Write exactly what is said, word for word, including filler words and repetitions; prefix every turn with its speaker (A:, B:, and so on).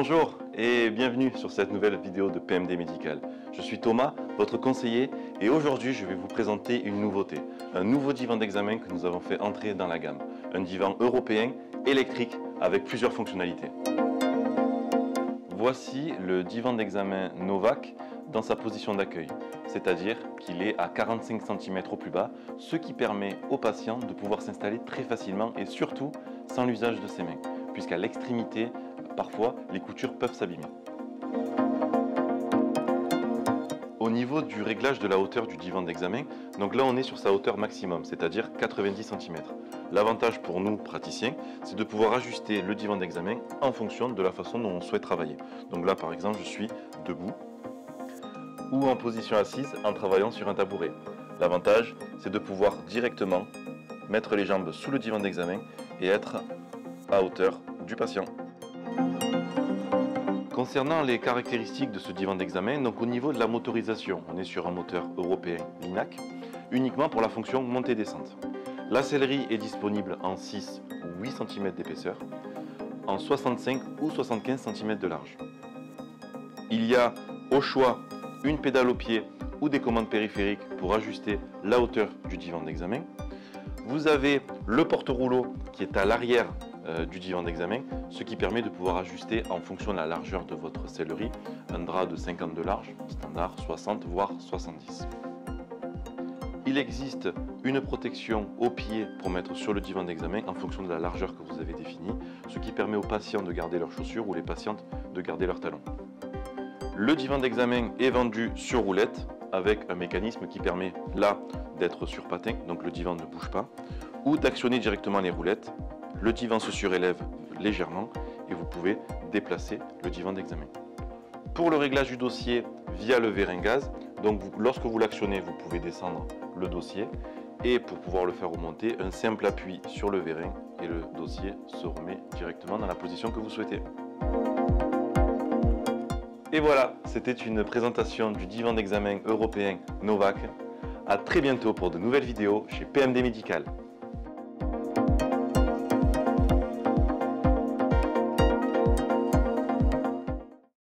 A: Bonjour et bienvenue sur cette nouvelle vidéo de P M D Médical. Je suis Thomas, votre conseiller, et aujourd'hui je vais vous présenter une nouveauté. Un nouveau divan d'examen que nous avons fait entrer dans la gamme. Un divan européen, électrique, avec plusieurs fonctionnalités. Voici le divan d'examen Novac dans sa position d'accueil, c'est-à-dire qu'il est à quarante-cinq centimètres au plus bas, ce qui permet aux patients de pouvoir s'installer très facilement et surtout sans l'usage de ses mains, puisqu'à l'extrémité, parfois, les coutures peuvent s'abîmer. Au niveau du réglage de la hauteur du divan d'examen, donc là on est sur sa hauteur maximum, c'est-à-dire quatre-vingt-dix centimètres. L'avantage pour nous, praticiens, c'est de pouvoir ajuster le divan d'examen en fonction de la façon dont on souhaite travailler. Donc là par exemple, je suis debout ou en position assise en travaillant sur un tabouret. L'avantage, c'est de pouvoir directement mettre les jambes sous le divan d'examen et être à hauteur du patient. Concernant les caractéristiques de ce divan d'examen, donc au niveau de la motorisation, on est sur un moteur européen Linac, uniquement pour la fonction montée-descente. La sellerie est disponible en six ou huit centimètres d'épaisseur, en soixante-cinq ou soixante-quinze centimètres de large. Il y a au choix une pédale au pied ou des commandes périphériques pour ajuster la hauteur du divan d'examen. Vous avez le porte-rouleau qui est à l'arrière euh, du divan d'examen, ce qui permet de pouvoir ajuster en fonction de la largeur de votre sellerie, un drap de cinquante de large, standard soixante voire soixante-dix. Il existe une protection au pied pour mettre sur le divan d'examen en fonction de la largeur que vous avez définie, ce qui permet aux patients de garder leurs chaussures ou les patientes de garder leurs talons. Le divan d'examen est vendu sur roulette avec un mécanisme qui permet là d'être sur patin, donc le divan ne bouge pas, ou d'actionner directement les roulettes. Le divan se surélève légèrement et vous pouvez déplacer le divan d'examen. Pour le réglage du dossier via le vérin gaz, donc vous, lorsque vous l'actionnez, vous pouvez descendre le dossier, et pour pouvoir le faire remonter, un simple appui sur le vérin et le dossier se remet directement dans la position que vous souhaitez. Et voilà, c'était une présentation du divan d'examen européen Novac. A très bientôt pour de nouvelles vidéos chez P M D Médical.